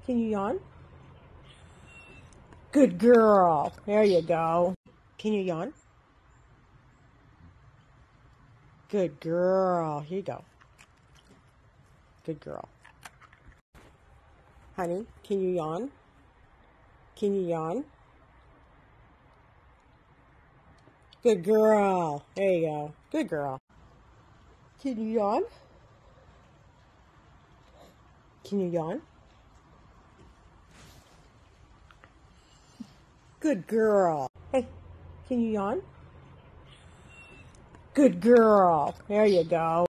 Can you yawn? Good girl. There you go. Can you yawn? Good girl. Here you go. Good girl. Honey, can you yawn? Can you yawn? Good girl. There you go. Good girl. Can you yawn? Can you yawn? Good girl. Hey, can you yawn? Good girl. There you go.